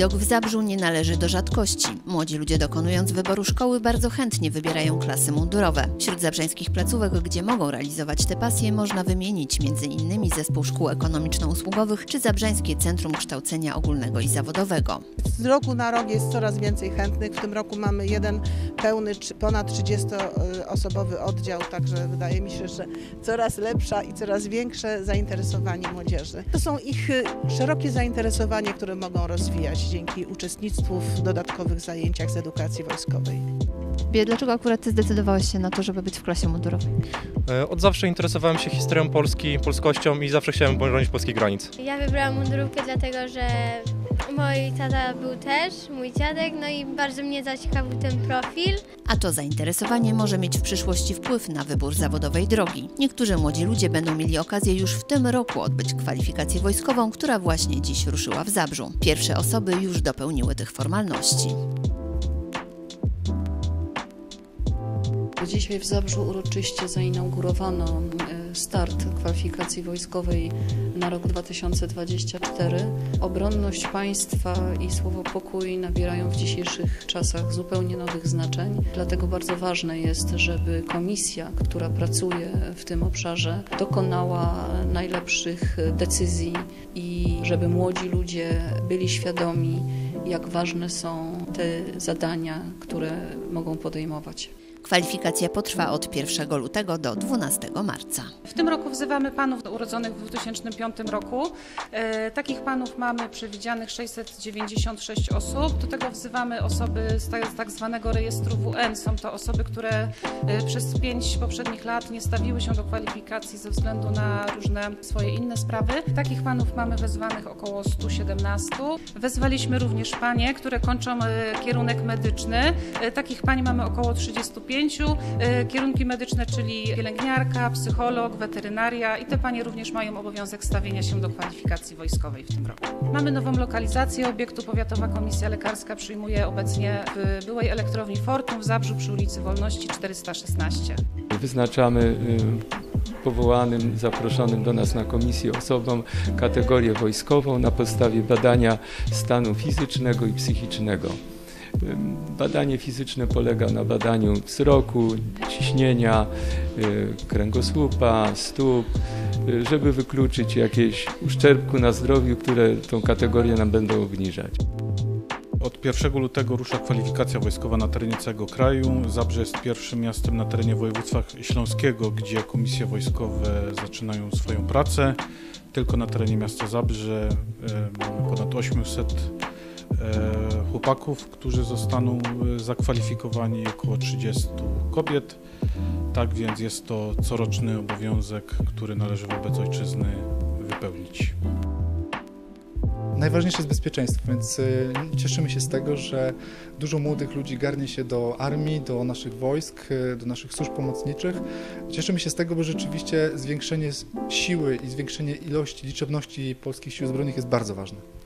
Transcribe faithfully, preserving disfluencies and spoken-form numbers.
widok w Zabrzu nie należy do rzadkości. Młodzi ludzie, dokonując wyboru szkoły, bardzo chętnie wybierają klasy mundurowe. Wśród zabrzeńskich placówek, gdzie mogą realizować te pasje, można wymienić między innymi Zespół Szkół Ekonomiczno-Usługowych czy Zabrzeńskie Centrum Kształcenia Ogólnego i Zawodowego. Z roku na rok jest coraz więcej chętnych. W tym roku mamy jeden pełny, ponad trzydziestoosobowy oddział, także wydaje mi się, że coraz lepsza i coraz większe zainteresowanie młodzieży. To są ich szerokie zainteresowanie, które mogą rozwijać dzięki uczestnictwu w dodatkowych zajęciach z edukacji wojskowej. Dlaczego akurat Ty zdecydowałeś się na to, żeby być w klasie mundurowej? Od zawsze interesowałem się historią Polski, polskością i zawsze chciałem bronić polskich granic. Ja wybrałam mundurówkę dlatego, że mój tata był też, mój dziadek, no i bardzo mnie zaciekawił ten profil. A to zainteresowanie może mieć w przyszłości wpływ na wybór zawodowej drogi. Niektórzy młodzi ludzie będą mieli okazję już w tym roku odbyć kwalifikację wojskową, która właśnie dziś ruszyła w Zabrzu. Pierwsze osoby już dopełniły tych formalności. Dzisiaj w Zabrzu uroczyście zainaugurowano start kwalifikacji wojskowej na rok dwa tysiące dwudziesty czwarty. Obronność państwa i słowo pokój nabierają w dzisiejszych czasach zupełnie nowych znaczeń. Dlatego bardzo ważne jest, żeby komisja, która pracuje w tym obszarze, dokonała najlepszych decyzji i żeby młodzi ludzie byli świadomi, jak ważne są te zadania, które mogą podejmować. Kwalifikacja potrwa od pierwszego lutego do dwunastego marca. W tym roku wzywamy panów urodzonych w dwa tysiące piątym roku. E, takich panów mamy przewidzianych sześćset dziewięćdziesiąt sześć osób. Do tego wzywamy osoby z tak, z tak zwanego rejestru W N. Są to osoby, które e, przez pięć poprzednich lat nie stawiły się do kwalifikacji ze względu na różne swoje inne sprawy. Takich panów mamy wezwanych około stu siedemnastu. Wezwaliśmy również panie, które kończą e, kierunek medyczny. E, takich pań mamy około trzydziestu pięciu. Kierunki medyczne, czyli pielęgniarka, psycholog, weterynaria i te panie również mają obowiązek stawienia się do kwalifikacji wojskowej w tym roku. Mamy nową lokalizację obiektu. Powiatowa Komisja Lekarska przyjmuje obecnie w byłej elektrowni Fortum w Zabrzu przy ulicy Wolności czterysta szesnaście. Wyznaczamy powołanym, zaproszonym do nas na komisję osobom kategorię wojskową na podstawie badania stanu fizycznego i psychicznego. Badanie fizyczne polega na badaniu wzroku, ciśnienia, kręgosłupa, stóp, żeby wykluczyć jakieś uszczerbku na zdrowiu, które tą kategorię nam będą obniżać. Od pierwszego lutego rusza kwalifikacja wojskowa na terenie całego kraju. Zabrze jest pierwszym miastem na terenie województwa śląskiego, gdzie komisje wojskowe zaczynają swoją pracę. Tylko na terenie miasta Zabrze mamy ponad osiemset chłopaków, którzy zostaną zakwalifikowani, około trzydziestu kobiet. Tak więc jest to coroczny obowiązek, który należy wobec ojczyzny wypełnić. Najważniejsze jest bezpieczeństwo, więc cieszymy się z tego, że dużo młodych ludzi garnie się do armii, do naszych wojsk, do naszych służb pomocniczych. Cieszymy się z tego, bo rzeczywiście zwiększenie siły i zwiększenie ilości, liczebności polskich sił zbrojnych jest bardzo ważne.